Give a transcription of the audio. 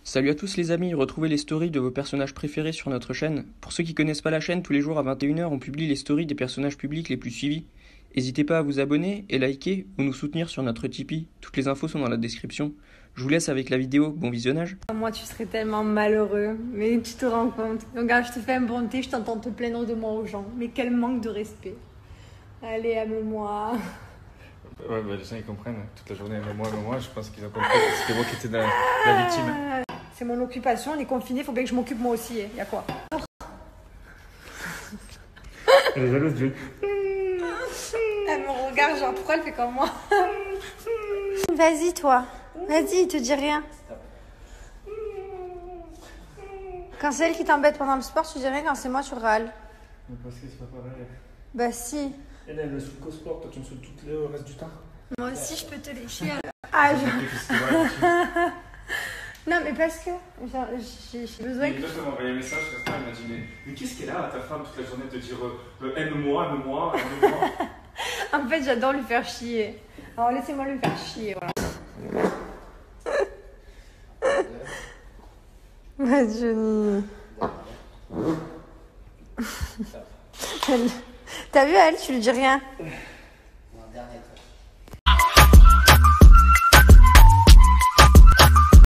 Salut à tous les amis, retrouvez les stories de vos personnages préférés sur notre chaîne. Pour ceux qui connaissent pas la chaîne, tous les jours à 21h, on publie les stories des personnages publics les plus suivis. N'hésitez pas à vous abonner et liker ou nous soutenir sur notre Tipeee. Toutes les infos sont dans la description. Je vous laisse avec la vidéo, bon visionnage. Moi, tu serais tellement malheureux, mais tu te rends compte. Regarde, je te fais un bon thé, je t'entends te plaindre de moi aux gens. Mais quel manque de respect. Allez, aime-moi. Ouais, bah, les gens ils comprennent. Toute la journée, aime-moi, je pense qu'ils ont compris que c'était moi qui étais la victime. C'est mon occupation, on est confiné, faut bien que je m'occupe moi aussi. Y a quoi? Elle est jalouse, Jules. Elle me regarde, genre, pourquoi elle fait comme moi? Vas-y, toi. Vas-y, il te dit rien. Quand c'est elle qui t'embête pendant le sport, tu dis rien. Quand c'est moi, tu râles. Mais parce que c'est pas pareil. Bah si. Elle me saoule qu'au sport, toi tu me saoules tout le reste du temps. Moi aussi, je peux te lécher. Ah, non, mais parce que j'ai besoin que... Là, je m'ai envoyé un message, elle m'a dit mais qu'est-ce qu'elle a, ta femme, toute la journée, te dire aime-moi, aime-moi, aime-moi. En fait, j'adore lui faire chier. Alors, laissez-moi lui faire chier, voilà. Ouais, Johnny. T'as vu, elle, tu lui dis rien.